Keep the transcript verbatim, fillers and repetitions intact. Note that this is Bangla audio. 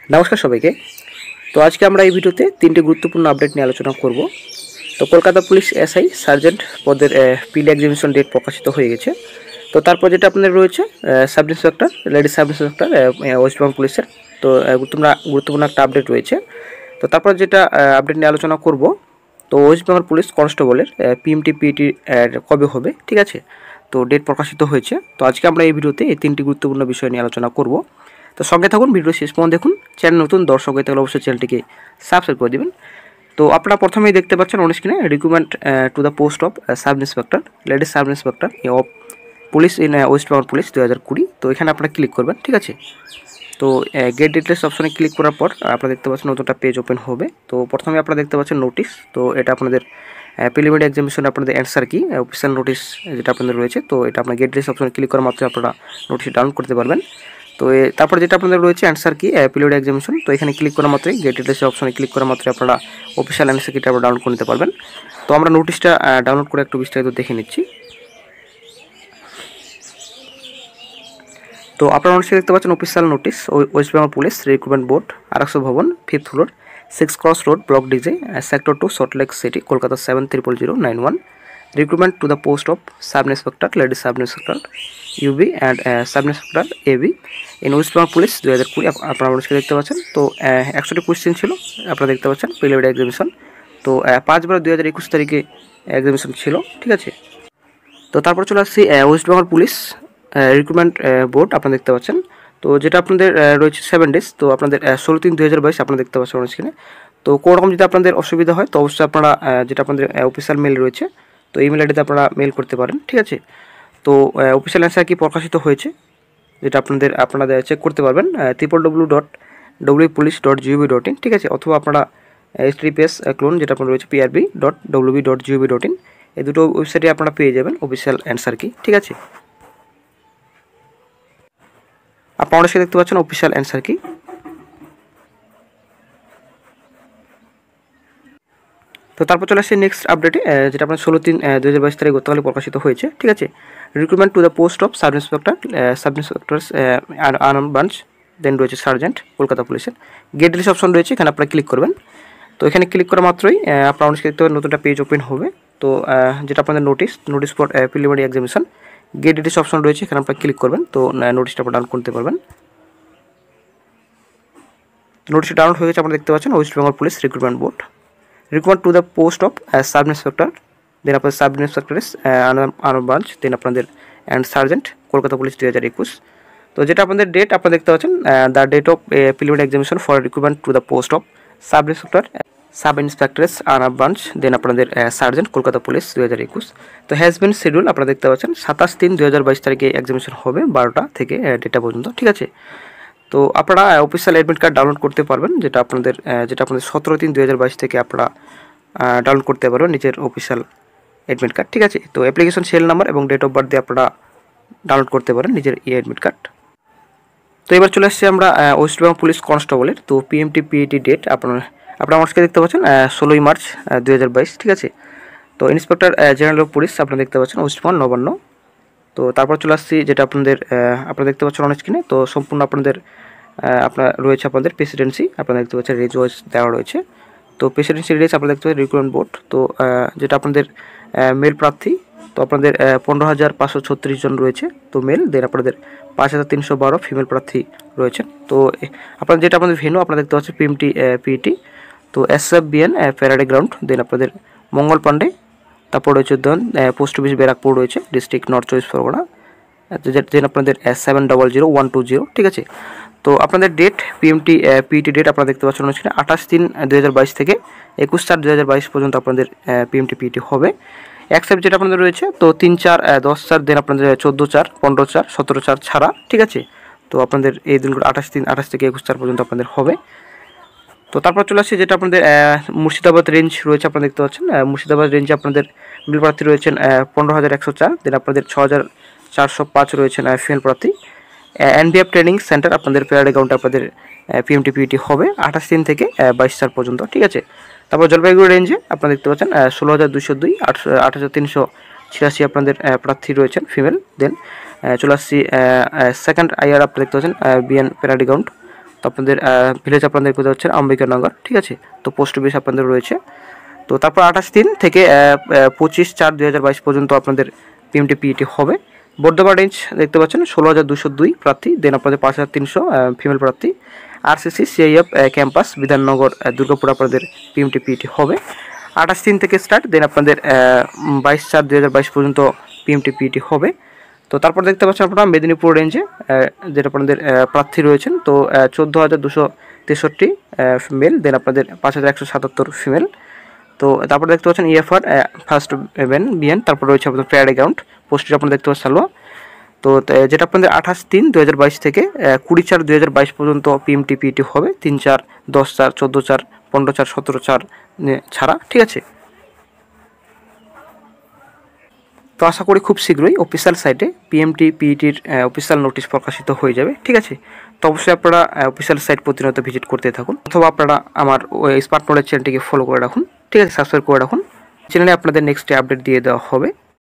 নমস্কার সবাইকে। তো আজকে আমরা এই ভিডিওতে তিনটি গুরুত্বপূর্ণ আপডেট নিয়ে আলোচনা করব। তো কলকাতা পুলিশ এসআই সার্জেন্ট পদের পিলি এক্সামিনেশন ডেট প্রকাশিত হয়ে গেছে। তো তারপর যেটা আপনাদের রয়েছে sub inspector, lady sub inspector West Bengal পুলিশের, তো গুরুত্বপূর্ণ গুরুত্বপূর্ণ একটা আপডেট রয়েছে। তো তারপর যেটা আপডেট নিয়ে আলোচনা করব, তো ওয়েস্ট বেঙ্গল পুলিশ কনস্টেবলের পিএমটি পিইটি কবে হবে, ঠিক আছে। তো ডেট প্রকাশিত হয়েছে। তো আজকে আমরা এই ভিডিওতে এই তিনটি গুরুত্বপূর্ণ বিষয় নিয়ে আলোচনা করব। তো সঙ্গে থাকুন, ভিডিও শেষ পর্যন্ত দেখুন। চ্যানেল নতুন দর্শক হয়ে থাকলে অবশ্যই চ্যানেলটিকে সাবস্ক্রাইব করে দেবেন। তো আপনারা প্রথমেই দেখতে পাচ্ছেন অন স্ক্রিনে recruitment to the post of sub inspector, ladies sub inspector of police in West Bengal police দু হাজার কুড়ি। তো এখানে আপনারা ক্লিক করবেন, ঠিক আছে। তো গেট ডিটেলস অপশনে ক্লিক করার পর আপনারা দেখতে পাচ্ছেন নতুন একটা পেজ ওপেন হবে। তো প্রথমে আপনারা দেখতে পাচ্ছেন নোটিশ। তো এটা আপনাদের প্রিলিমিনারি এক্সামিনেশনে আপনাদের অ্যান্সার কি অফিসিয়াল নোটিশ যেটা আপনাদের রয়েছে। তো এটা আপনার গেট ডিটেলস অপশনে ক্লিক করার মাত্র আপনারা নোটিশ ডাউনলোড করতে পারবেন। তো তারপর যেটা আপনাদের রয়েছে অ্যান্সার কি প্রিলিমিনারি এক্সামিনেশন, তো এখানে ক্লিক করা মাত্রই গেট ডিটেলস অপশনে ক্লিক করা মাত্রই আপনারা অফিসিয়াল অ্যান্সার কিটা আপনারা ডাউনলোড করে নিতে পারবেন। তো আমরা নোটিশটা ডাউনলোড করে একটু বিস্তারিত দেখে নিচ্ছি। তো আপনারা অবশ্যই দেখতে পাচ্ছেন official notice, West Bengal police recruitment board, Araksha Bhavan, fifth floor, six cross road, block DJ, sector two, Salt Lake city, Kolkata seven triple zero nine one. Recruitment to the post of sub inspector, lady sub inspector UB and sub inspector AB in West Bengal police দু হাজার কুড়ি। আপনারা অবশ্যই দেখতে পাচ্ছেন। তো একশোটি কোয়েশ্চেন ছিল, আপনারা দেখতে পাচ্ছেন প্রিলিমিনারি এক্সামিনেশন। তো পাঁচ বারো দুই হাজার একুশ তারিখে এক্সামিনেশন ছিল, ঠিক আছে। তো তারপর চলে আসছি West Bengal police recruitment board, আপনারা দেখতে পাচ্ছেন। তো যেটা আপনাদের রয়েছে সেভেন ডেজ, তো আপনাদের ষোলো তিন দুই হাজার বাইশ আপনারা দেখতে পাচ্ছেন স্ক্রিনে। তো কোনো রকম যদি আপনাদের অসুবিধা হয় তো অবশ্যই আপনারা যেটা আপনাদের অফিসিয়াল মেল রয়েছে, তো ইমেল আইডিতে আপনারা মেল করতে পারেন, ঠিক আছে। তো অফিসিয়াল অ্যান্সার কি প্রকাশিত হয়েছে যেটা আপনাদের আপনারা চেক করতে পারবেন triple W dot W police dot GOV dot in, ঠিক আছে। অথবা আপনারা H T P S colon যেটা আপনার রয়েছে PRB dot WB dot GOV dot in, এই দুটো ওয়েবসাইটে আপনারা পেয়ে যাবেন অফিসিয়াল অ্যান্সার কি, ঠিক আছে। আপনারা অবশ্যই দেখতে পাচ্ছেন অফিসিয়াল অ্যান্সার কি। তো তারপর চলে আসছে নেক্সট আপডেটে, যেটা আপনার ষোলো তিন দুই হাজার বাইশ তারিখ গতকালে প্রকাশিত হয়েছে, ঠিক আছে। Recruitment to the post of sub inspector, sub inspector armed branch, then রয়েছে সার্জেন্ট কলকাতা পুলিশের। গেট ডিটেলস অপশন রয়েছে, এখানে আপনারা ক্লিক করবেন। তো এখানে ক্লিক করা মাত্রই আপনারা অনেক দেখতে পাবেন নতুন একটা পেজ ওপেন হবে। তো যেটা আপনাদের notice notice for preliminary examination, get details option রয়েছে, এখানে আপনারা ক্লিক করবেন। তো নোটিশটা আপনারা ডাউনলোড করতে পারবেন। নোটিশটা ডাউনলোড হয়ে গেছে, আপনারা দেখতে পাচ্ছেন West Bengal police recruitment board recruitment to the post of sub inspector, then আপনাদের sub inspector armed branch, then আপনাদের অ্যান্ড সার্জেন্ট কলকাতা পুলিশ দুই হাজার একুশ। তো যেটা আপনাদের ডেট আপনারা দেখতে পাচ্ছেন the date of preliminary examination for recruitment to the post of sub inspector sub inspectress armed branch, then আপনাদের সার্জেন্ট কলকাতা পুলিশ দুই হাজার একুশ। তো হ্যাজ বিন শিডিউল, আপনারা দেখতে পাচ্ছেন সাতাশ তিন দুই হাজার বাইশ তারিখে এক্সামিনেশন হবে বারোটা থেকে ডেটা পর্যন্ত, ঠিক আছে। তো আপনারা অফিসিয়াল অ্যাডমিট কার্ড ডাউনলোড করতে পারবেন, যেটা আপনাদের যেটা আপনাদের সতেরো তিন দুই হাজার বাইশ থেকে আপনারা ডাউনলোড করতে পারবেন নিজের অফিসিয়াল অ্যাডমিট কার্ড, ঠিক আছে। তো অ্যাপ্লিকেশন সেল নাম্বার এবং ডেট অফ বার্থ দিয়ে আপনারা ডাউনলোড করতে পারেন নিজের ই অ্যাডমিট কার্ড। তো এবার চলে আসছি আমরা ওয়েস্ট বেঙ্গল পুলিশ কনস্টেবলের। তো পিএমটি পিইটি ডেট আপনারা আপনারা আমাকে দেখতে পাচ্ছেন ষোলোই মার্চ দুই হাজার বাইশ, ঠিক আছে। তো ইন্সপেক্টর জেনারেল অফ পুলিশ আপনারা দেখতে পাচ্ছেন ওয়েস্ট বেঙ্গল নবান্ন। তো তারপর চলে আসছি যেটা আপনাদের আপনারা দেখতে পাচ্ছেন অন স্ক্রিনে। তো সম্পূর্ণ আপনাদের আপনার রয়েছে আপনাদের প্রেসিডেন্সি, আপনারা দেখতে পাচ্ছেন রেজ ওয়াইজ দেওয়া রয়েছে। তো প্রেসিডেন্সি রেজ আপনারা দেখতে পাচ্ছেন রিক্রুটমেন্ট বোর্ড। তো যেটা আপনাদের মেল প্রার্থী, তো আপনাদের পনেরো হাজার পাঁচশো ছত্রিশ জন রয়েছে তো মেল, দেন আপনাদের পাঁচ হাজার তিনশো বারো ফিমেল প্রার্থী রয়েছে। তো আপনাদের যেটা আপনাদের ভেন্যু আপনারা দেখতে পাচ্ছেন পিএমটি পিইটি, তো S F BN parade ground, then আপনাদের মঙ্গল পান্ডে, তারপর রয়েছে দেন পোস্ট অফিস ব্যারাকপুর রয়েছে, ডিস্ট্রিক্ট নর্থ চব্বিশ পরগনা, যেন আপনাদের seven double zero one two zero, ঠিক আছে। তো আপনাদের ডেট পিএমটি পিইটি ডেট আপনারা দেখতে পাচ্ছেন সেখানে আঠাশ তিন দুই হাজার বাইশ থেকে একুশ চার দুই হাজার বাইশ পর্যন্ত আপনাদের পিএমটি পিইটি হবে। অ্যাকসেপ্ট যেটা আপনাদের রয়েছে তো তিন চার দশ চার, দেন আপনাদের চোদ্দো চার পনেরো চার সতেরো চার ছাড়া, ঠিক আছে। তো আপনাদের এই দিনগুলো আঠাশ তিন আঠাশ থেকে একুশ চার পর্যন্ত আপনাদের হবে। তো তারপর চলে আসছে যেটা আপনাদের মুর্শিদাবাদ রেঞ্জ রয়েছে, আপনারা দেখতে পাচ্ছেন মুর্শিদাবাদ রেঞ্জে আপনাদের মেল প্রার্থী রয়েছেন পনেরো হাজার একশো চার, দেন আপনাদের ছ হাজার চারশো পাঁচ রয়েছেন ফিমেল প্রার্থী। এনবিএফ ট্রেনিং সেন্টার আপনাদের প্যারাড অ্যাকাউন্টে আপনাদের পিএমটি পিইটি হবে আঠাশ দিন থেকে বাইশ চার পর্যন্ত, ঠিক আছে। তারপর জলপাইগুড়ি রেঞ্জে আপনারা দেখতে পাচ্ছেন ষোলো হাজার দুশো দুই আট আট হাজার তিনশো ছিয়াশি আপনাদের প্রার্থী রয়েছেন ফিমেল। দেন চলে আসছি সেকেন্ড আইআর আপনারা দেখতে পাচ্ছেন বিএন প্যারাড অ্যাকাউন্ট, তো আপনাদের ভিলেজ আপনাদের কোথাও হচ্ছে আম্বিকানগর, ঠিক আছে। তো পোস্ট অফিস আপনাদের রয়েছে। তো তারপর আঠাশ তিন থেকে পঁচিশ চার দুই হাজার বাইশ পর্যন্ত আপনাদের পিএমটি পিইটি হবে। বর্ধমান রেঞ্জ দেখতে পাচ্ছেন ষোলো হাজার দুশো দুই প্রার্থী, দেন আপনাদের পাঁচ হাজার তিনশো ফিমেল প্রার্থী। RCC CIF campus Bidhannagar Durgapur আপনাদের পিএমটি পিইটি হবে আঠাশ তিন থেকে স্টার্ট, দেন আপনাদের বাইশ চার দুই হাজার বাইশ পর্যন্ত পিএমটি পিইটি হবে। তো তারপর দেখতে পাচ্ছেন আপনারা মেদিনীপুর রেঞ্জে যেটা আপনাদের প্রার্থী রয়েছেন, তো চোদ্দো হাজার দুশো তেষট্টি মেল, দেন আপনাদের পাঁচ হাজার একশো সাতাত্তর ফিমেল। তো তারপর দেখতে পাচ্ছেন ইএফআর ফার্স্ট এভেন বিএন, তারপর রয়েছে আপনাদের প্যাড অ্যাকাউন্ট পোস্টটি আপনারা দেখতে পাচ্ছেন সালোয়া। তো যেটা আপনাদের আঠাশ তিন দু হাজার বাইশ থেকে কুড়ি চার দুই হাজার বাইশ পর্যন্ত পিএমটি পিইটি হবে, তিন চার দশ চার চোদ্দো চার পনেরো চার সতেরো চার ছাড়া, ঠিক আছে। তো আশা করি খুব শীঘ্রই অফিসিয়াল সাইটে পিএমটি পিইটির অফিসিয়াল নোটিশ প্রকাশিত হয়ে যাবে, ঠিক আছে। তো অবশ্যই আপনারা অফিসিয়াল সাইট প্রতিনিয়ত ভিজিট করতে থাকুন, অথবা আপনারা আমার ওই স্মার্ট নোলেজ চ্যানেলটিকে ফলো করে রাখুন, ঠিক আছে, সাবস্ক্রাইব করে রাখুন। চ্যানেলে আপনাদের নেক্সট আপডেট দিয়ে দেওয়া হবে।